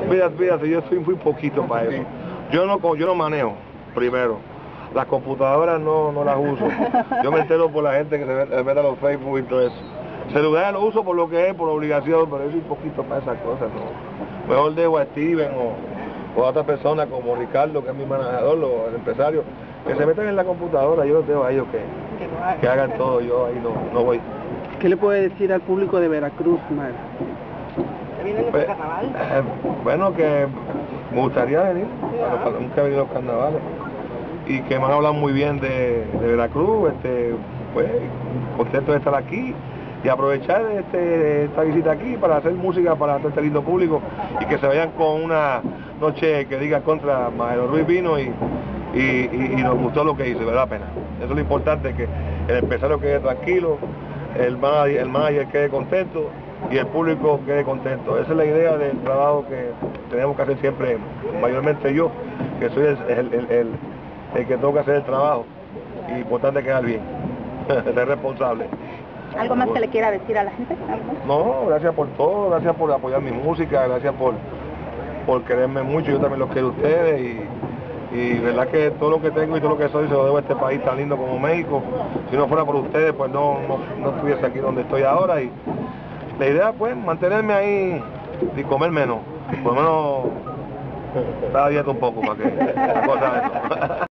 Fíjate, yo soy muy poquito para eso. Yo no manejo, primero. Las computadoras no las uso. Yo me entero por la gente que se mete a los Facebook y todo eso. Celular lo uso por lo que es, por obligación, pero yo soy poquito para esas cosas, no. Mejor dejo a Steven o a otra persona como Ricardo, que es mi manejador, o el empresario, que se metan en la computadora. Yo los dejo a ellos que hagan todo, yo ahí no voy. ¿Qué le puede decir al público de Veracruz, Mar? ¿Vienen Pues, los carnavales? bueno, que me gustaría venir, pero nunca he venido a los carnavales. Y que me han hablado muy bien de Veracruz, pues contento de estar aquí y aprovechar esta visita aquí para hacer música para todo este lindo público y que se vayan con una noche que diga contra Majero Ruiz vino y nos gustó lo que hizo, vale la pena. Eso es lo importante, que el empresario quede tranquilo, el manager quede contento y el público quede contento. Esa es la idea del trabajo que tenemos que hacer siempre, mayormente yo, que soy el que tengo que hacer el trabajo, y importante quedar bien, ser responsable. ¿Algo más que le quiera decir a la gente? No, gracias por todo, gracias por apoyar mi música, gracias por quererme mucho, yo también los quiero a ustedes, y verdad que todo lo que tengo y todo lo que soy se lo debo a este país tan lindo como México. Si no fuera por ustedes, pues no estuviese aquí donde estoy ahora, y la idea pues mantenerme ahí y comer menos, por lo menos cada día un poco para que la cosa eso.